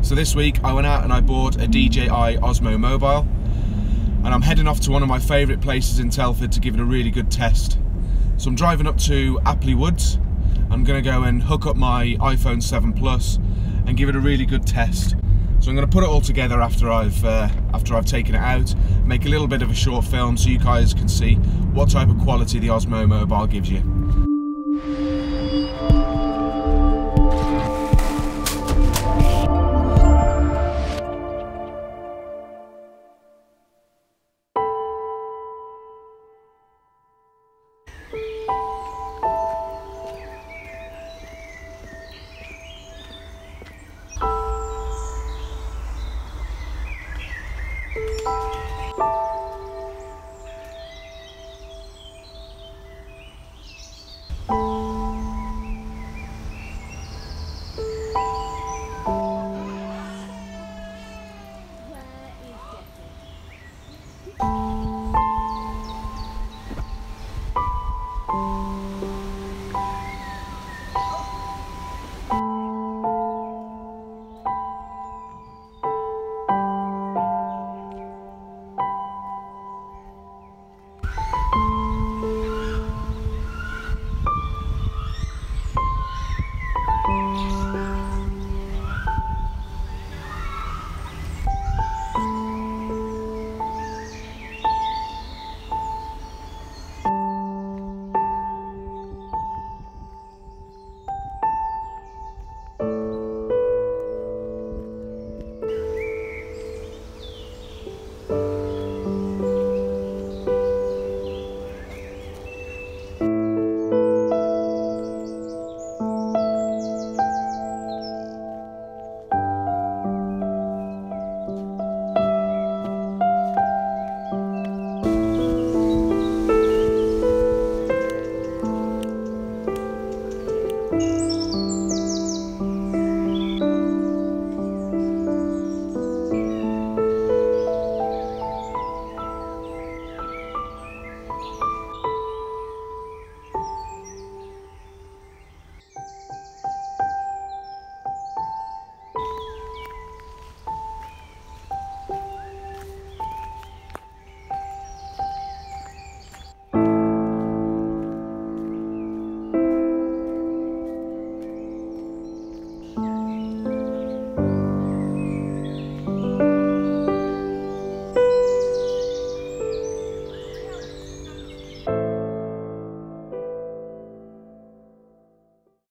So this week I went out and I bought a DJI Osmo Mobile, and I'm heading off to one of my favourite places in Telford to give it a really good test. So I'm driving up to Apley Woods. I'm going to go and hook up my iPhone 7 Plus and give it a really good test. So I'm going to put it all together after I've taken it out, make a little bit of a short film so you guys can see what type of quality the Osmo Mobile gives you.